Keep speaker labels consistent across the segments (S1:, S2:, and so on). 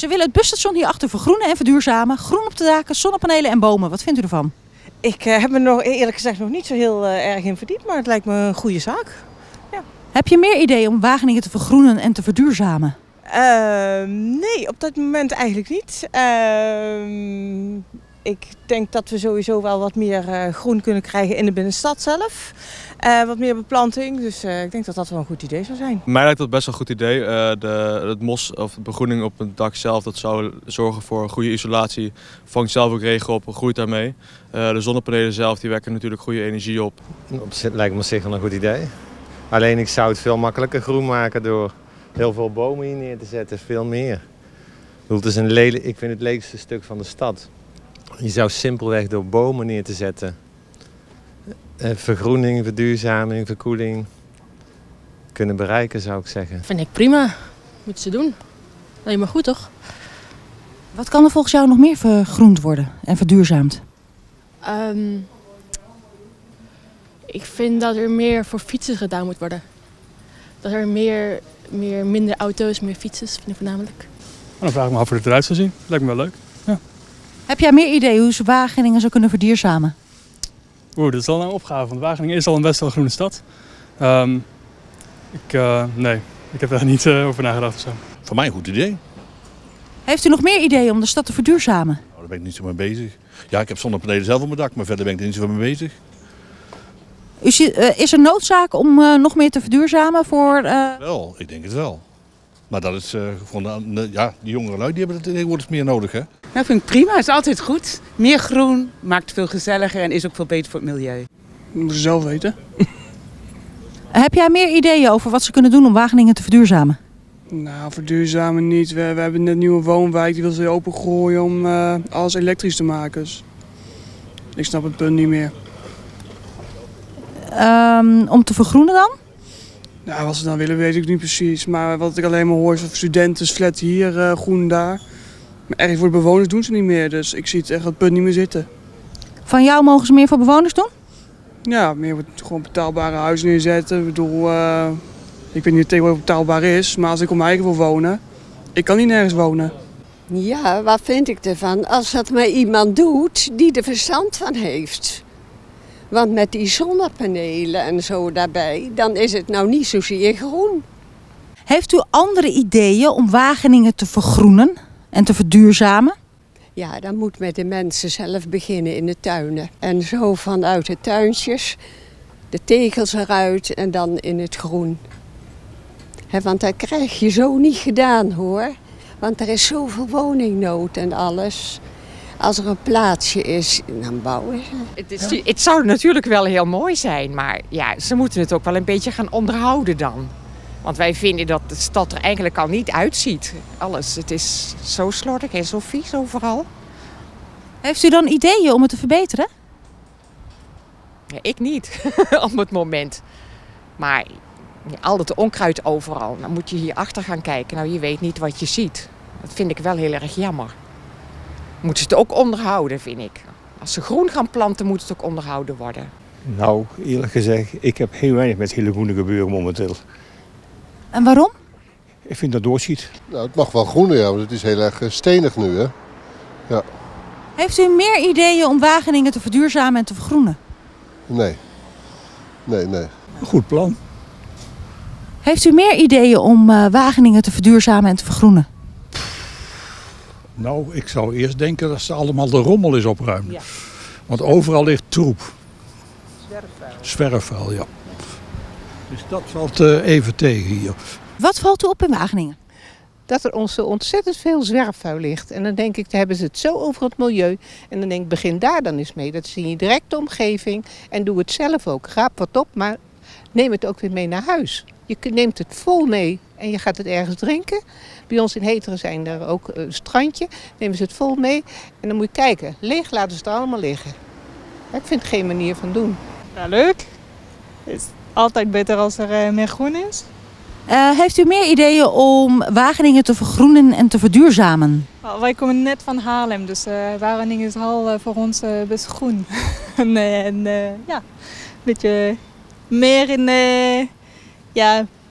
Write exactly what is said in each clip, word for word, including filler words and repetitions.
S1: Ze willen het busstation hierachter vergroenen en verduurzamen. Groen op de daken, zonnepanelen en bomen. Wat vindt u ervan?
S2: Ik uh, heb me nog eerlijk gezegd nog niet zo heel uh, erg in verdiept, maar het lijkt me een goede zaak. Ja.
S1: Heb je meer ideeën om Wageningen te vergroenen en te verduurzamen?
S2: Uh, nee, op dat moment eigenlijk niet. Uh, ik denk dat we sowieso wel wat meer uh, groen kunnen krijgen in de binnenstad zelf. Uh, wat meer beplanting, dus uh, ik denk dat dat wel een goed idee zou zijn.
S3: Mij lijkt dat best wel een goed idee. Uh, de, het mos of de begroening op het dak zelf, dat zou zorgen voor een goede isolatie. Vangt zelf ook regen op, groeit daarmee. Uh, de zonnepanelen zelf die wekken natuurlijk goede energie op.
S4: Op zich lijkt me op zich wel een goed idee. Alleen ik zou het veel makkelijker groen maken door heel veel bomen hier neer te zetten, veel meer. Ik, bedoel, het is een lelijk, ik vind het lelijkste stuk van de stad. Je zou simpelweg door bomen neer te zetten vergroening, verduurzaming, verkoeling kunnen bereiken, zou ik zeggen.
S5: Vind ik prima. Moeten ze doen. Alleen maar goed, toch?
S1: Wat kan er volgens jou nog meer vergroend worden en verduurzaamd?
S5: Um, ik vind dat er meer voor fietsers gedaan moet worden. Dat er meer, meer minder auto's, meer fietsers, vind ik voornamelijk.
S6: Dan vraag ik me af hoe het eruit zou zien. Lijkt me wel leuk. Ja.
S1: Heb jij meer ideeën hoe ze Wageningen zou kunnen verduurzamen?
S6: Oeh, dat is al een opgave, want Wageningen is al een best wel groene stad. Um, ik, uh, nee, ik heb daar niet uh, over nagedacht of zo.
S7: Voor mij een goed idee.
S1: Heeft u nog meer ideeën om de stad te verduurzamen?
S7: Nou, daar ben ik niet zo mee bezig. Ja, ik heb zonnepanelen zelf op mijn dak, maar verder ben ik er niet zo mee bezig.
S1: U ziet, uh, is er noodzaak om uh, nog meer te verduurzamen voor... Uh...
S7: Wel, ik denk het wel. Maar dat is uh, gewoon, uh, ja, die jongere lui die hebben het tegenwoordig meer nodig, hè?
S8: Nou, vind ik prima. Het is altijd goed. Meer groen maakt het veel gezelliger en is ook veel beter voor het milieu.
S6: Dat moeten ze zelf weten.
S1: Heb jij meer ideeën over wat ze kunnen doen om Wageningen te verduurzamen?
S6: Nou, verduurzamen niet. We, we hebben net een nieuwe woonwijk, die wil ze opengooien om uh, alles elektrisch te maken. Dus ik snap het punt niet meer.
S1: Um, om te vergroenen dan?
S6: Nou, wat ze dan willen weet ik niet precies. Maar wat ik alleen maar hoor is van studenten, flat hier, uh, groen daar. Maar erg voor de bewoners doen ze niet meer. Dus ik zie het echt het punt niet meer zitten.
S1: Van jou mogen ze meer voor bewoners doen?
S6: Ja, meer gewoon betaalbare huizen neerzetten. Ik bedoel, uh, ik weet niet of het tegenwoordig betaalbaar is. Maar als ik op mijn eigen wil wonen, ik kan niet nergens wonen.
S9: Ja, wat vind ik ervan? Als dat maar iemand doet die er verstand van heeft. Want met die zonnepanelen en zo daarbij, dan is het nou niet zozeer groen.
S1: Heeft u andere ideeën om Wageningen te vergroenen en te verduurzamen?
S9: Ja, dan moet met de mensen zelf beginnen in de tuinen. En zo vanuit de tuintjes, de tegels eruit en dan in het groen. He, want dat krijg je zo niet gedaan, hoor. Want er is zoveel woningnood en alles. Als er een plaatsje is, dan bouwen ze.
S10: Het, is, het zou natuurlijk wel heel mooi zijn, maar ja, ze moeten het ook wel een beetje gaan onderhouden dan. Want wij vinden dat de stad er eigenlijk al niet uitziet. Alles, het is zo slordig en zo vies overal.
S1: Heeft u dan ideeën om het te verbeteren?
S10: Ja, ik niet, op het moment. Maar ja, al dat onkruid overal, dan moet je hier achter gaan kijken. Nou, je weet niet wat je ziet. Dat vind ik wel heel erg jammer. Moeten ze het ook onderhouden, vind ik. Als ze groen gaan planten, moet het ook onderhouden worden.
S11: Nou, eerlijk gezegd, ik heb heel weinig met hele groene gebeuren momenteel.
S1: En waarom?
S11: Ik vind dat doorschiet.
S12: Nou, het mag wel groener, ja, want het is heel erg stenig nu, hè. Ja.
S1: Heeft u meer ideeën om Wageningen te verduurzamen en te vergroenen?
S12: Nee. Nee, nee.
S11: Een goed plan.
S1: Heeft u meer ideeën om uh, Wageningen te verduurzamen en te vergroenen?
S11: Nou, ik zou eerst denken dat ze allemaal de rommel is opruimen. Ja. Want overal ligt troep. Zwerfvuil. Zwerfvuil, ja. Dus dat valt uh, even tegen hier.
S1: Wat valt u op in Wageningen?
S13: Dat er ons zo ontzettend veel zwerfvuil ligt. En dan denk ik, dan hebben ze het zo over het milieu. En dan denk ik, begin daar dan eens mee. Dat is in je directe omgeving. En doe het zelf ook. Raap wat op, maar neem het ook weer mee naar huis. Je neemt het vol mee en je gaat het ergens drinken. Bij ons in Heteren zijn er ook een strandje. Nemen ze het vol mee en dan moet je kijken. Leeg laten ze het allemaal liggen. Ik vind het geen manier van doen.
S14: Ja, leuk. Het is altijd beter als er meer groen is.
S1: Uh, heeft u meer ideeën om Wageningen te vergroenen en te verduurzamen?
S14: Nou, wij komen net van Haarlem, dus uh, Wageningen is al uh, voor ons uh, best groen. en uh, en uh, ja, een beetje meer in... Uh, ja,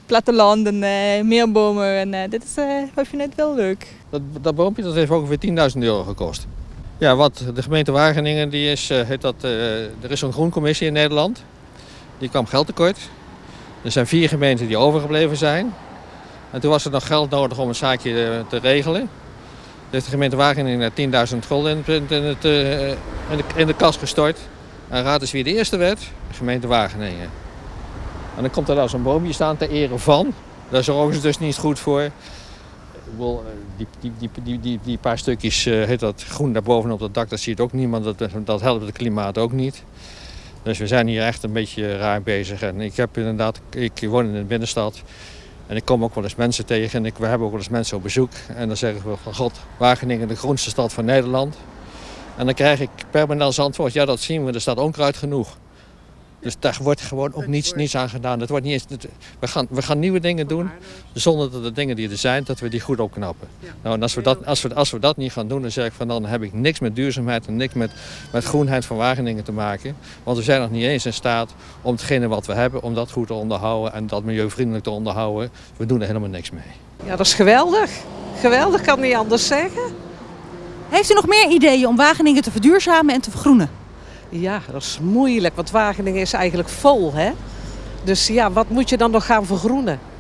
S14: platteland en uh, meer bomen. En uh, dit is, uh, wij vinden het wel leuk.
S15: Dat, dat boompje dat heeft ongeveer tienduizend euro gekost. Ja, wat de gemeente Wageningen, die is, uh, heet dat, uh, er is zo'n groencommissie in Nederland. Die kwam geld tekort. Er zijn vier gemeenten die overgebleven zijn. En toen was er nog geld nodig om een zaakje uh, te regelen. Toen heeft de gemeente Wageningen tienduizend gulden in, in, het, uh, in, de, in de kas gestort. En raad eens wie de eerste werd? De gemeente Wageningen. En dan komt er daar zo'n boomje staan ter ere van. Daar zorgen ze dus niet goed voor. Die, die, die, die, die, die paar stukjes heet dat groen daarboven op dat dak, dat ziet ook niemand. Dat, dat helpt het klimaat ook niet. Dus we zijn hier echt een beetje raar bezig. En ik heb inderdaad, ik woon in de binnenstad. En ik kom ook wel eens mensen tegen. En ik, we hebben ook wel eens mensen op bezoek. En dan zeggen we van god, Wageningen de groenste stad van Nederland. En dan krijg ik permanent als antwoord, ja dat zien we, er staat onkruid genoeg. Dus daar wordt gewoon ook niets, niets aan gedaan. Dat wordt niet eens, we, gaan, we gaan nieuwe dingen doen zonder dat de dingen die er zijn, dat we die goed opknappen. Nou, en als we, dat, als, we, als we dat niet gaan doen, dan zeg ik van dan heb ik niks met duurzaamheid en niks met, met groenheid van Wageningen te maken. Want we zijn nog niet eens in staat om hetgene wat we hebben, om dat goed te onderhouden en dat milieuvriendelijk te onderhouden. We doen er helemaal niks mee.
S16: Ja, dat is geweldig. Geweldig, kan niet anders zeggen.
S1: Heeft u nog meer ideeën om Wageningen te verduurzamen en te vergroenen?
S16: Ja, dat is moeilijk, want Wageningen is eigenlijk vol, hè? Dus ja, wat moet je dan nog gaan vergroenen?